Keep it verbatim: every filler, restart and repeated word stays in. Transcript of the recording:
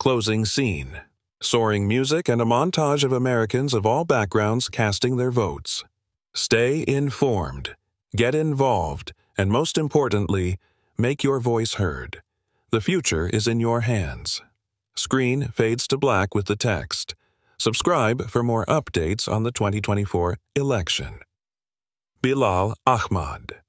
Closing scene. Soaring music and a montage of Americans of all backgrounds casting their votes. Stay informed, get involved, and most importantly, make your voice heard. The future is in your hands. Screen fades to black with the text. Subscribe for more updates on the twenty twenty-four election. Bilal Ahmad.